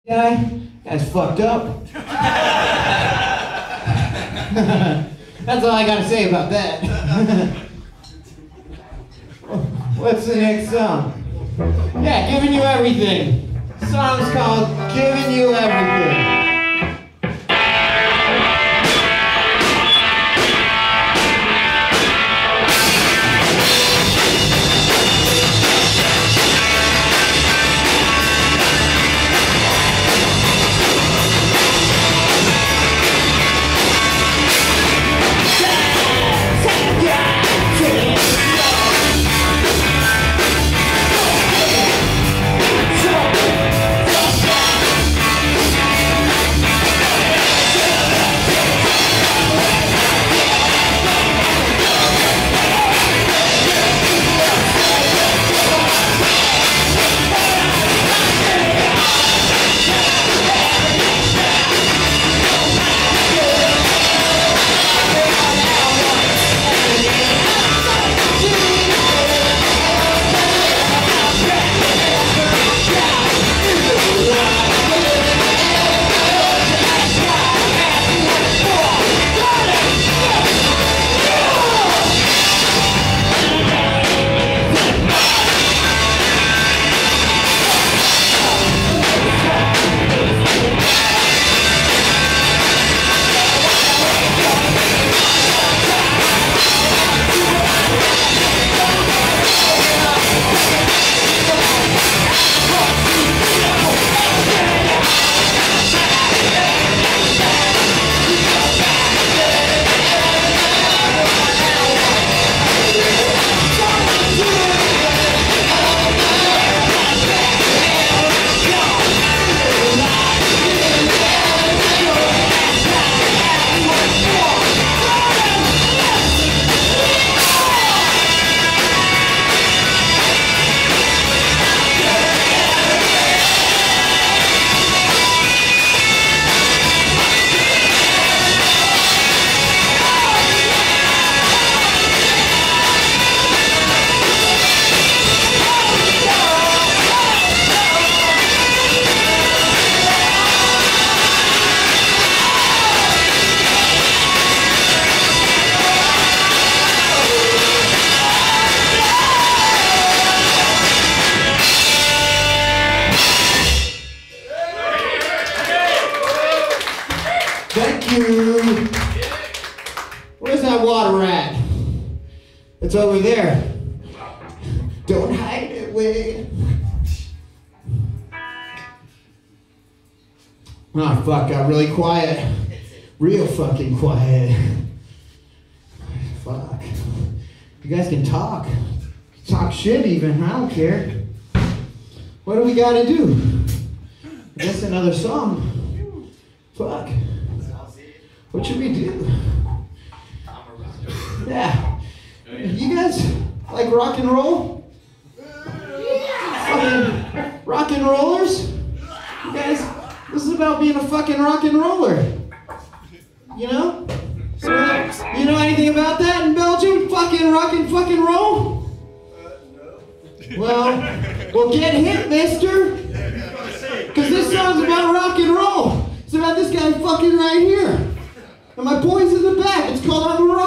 guy, that's fucked up. That's all I gotta say about that. What's the next song? Yeah, Giving You Everything. The song's called Giving You Everything. Thank you. Where's that water at? It's over there. Don't hide it, Wade. Oh, fuck, got really quiet. Real fucking quiet. Fuck. You guys can talk. Talk shit even, I don't care. What do we gotta do? I guess another song. Fuck. What should we do? Yeah. You guys like rock and roll? Fucking rock and rollers? You guys, this is about being a fucking rock and roller. You know? So, you know anything about that in Belgium? Fucking rock and fucking roll? Well, get hit, mister. Because this song's about rock and roll. It's about this guy fucking right here. And my boy's in the back. It's called I'm a